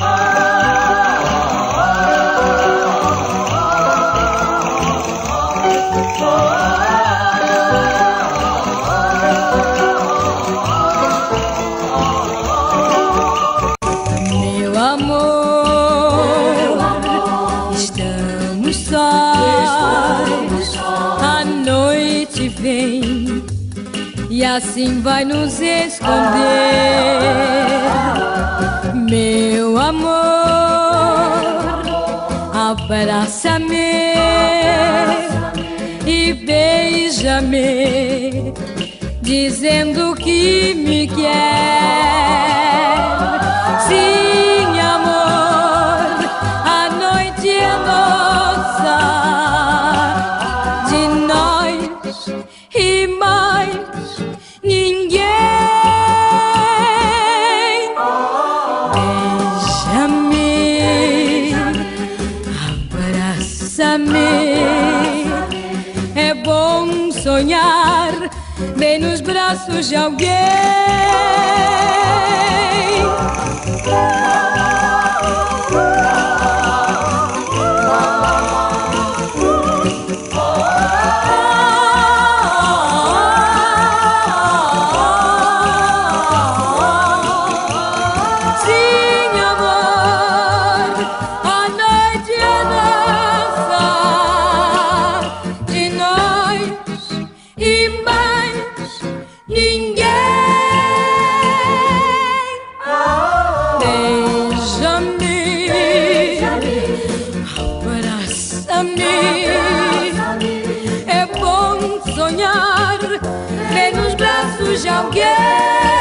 Meu amor, estamos sós, a noite vem e assim vai nos esconder. Meu amor, abraça-me e beija-me, dizendo que me quer. Sim, amor, a noite é nossa, de nós e mais ninguém. Beija-me, abraça-me, é bom sonhar bem nos braços de alguém. Sim, amor, a noite é nossa, de nós e mais ninguém. Beija-me, abraça-me, é bom sonhar bem nos braços de alguém.